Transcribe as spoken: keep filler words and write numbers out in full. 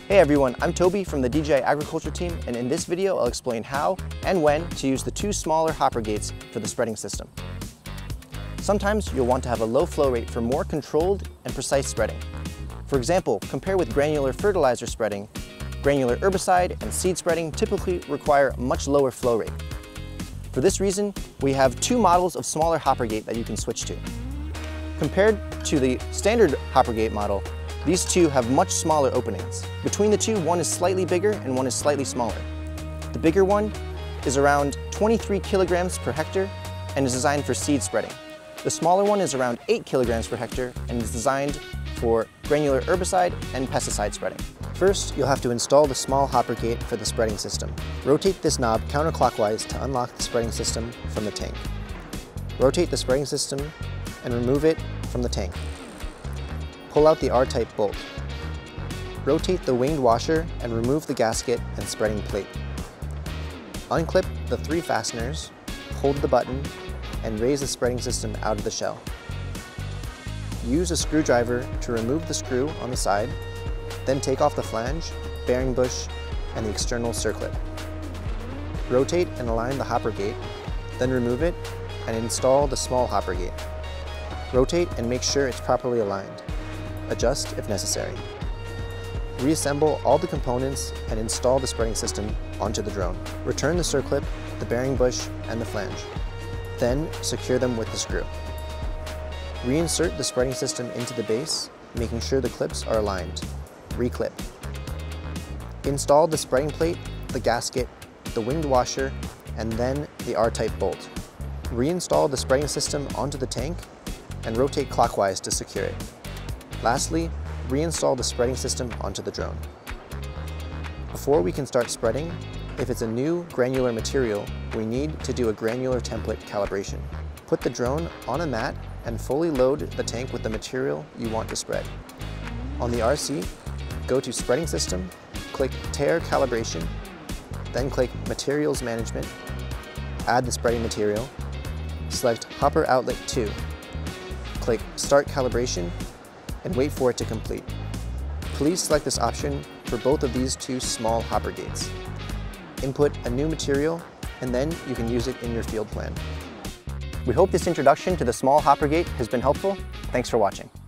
Hey everyone, I'm Toby from the D J I agriculture team, and in this video I'll explain how and when to use the two smaller hopper gates for the spreading system. Sometimes you'll want to have a low flow rate for more controlled and precise spreading. For example, compare with granular fertilizer spreading. Granular herbicide and seed spreading typically require a much lower flow rate. For this reason, we have two models of smaller hopper gate that you can switch to. Compared to the standard hopper gate model, these two have much smaller openings. Between the two, one is slightly bigger and one is slightly smaller. The bigger one is around twenty-three kilograms per hectare and is designed for seed spreading. The smaller one is around eight kilograms per hectare and is designed for granular herbicide and pesticide spreading. First, you'll have to install the small hopper gate for the spreading system. Rotate this knob counterclockwise to unlock the spreading system from the tank. Rotate the spreading system and remove it from the tank. Pull out the R-type bolt. Rotate the winged washer and remove the gasket and spreading plate. Unclip the three fasteners, hold the button, and raise the spreading system out of the shell. Use a screwdriver to remove the screw on the side, then take off the flange, bearing bush, and the external circlip. Rotate and align the hopper gate, then remove it and install the small hopper gate. Rotate and make sure it's properly aligned. Adjust if necessary. Reassemble all the components and install the spreading system onto the drone. Return the circlip, the bearing bush, and the flange. Then secure them with the screw. Reinsert the spreading system into the base, making sure the clips are aligned. Reclip. Install the spreading plate, the gasket, the winged washer, and then the R-type bolt. Reinstall the spreading system onto the tank and rotate clockwise to secure it. Lastly, reinstall the spreading system onto the drone. Before we can start spreading, if it's a new granular material, we need to do a granular template calibration. Put the drone on a mat and fully load the tank with the material you want to spread. On the R C, go to Spreading System, click Hectare Calibration, then click Materials Management, add the spreading material, select Hopper Outlet two, click Start Calibration, and wait for it to complete. Please select this option for both of these two small hopper gates. Input a new material, and then you can use it in your field plan. We hope this introduction to the small hopper gate has been helpful. Thanks for watching.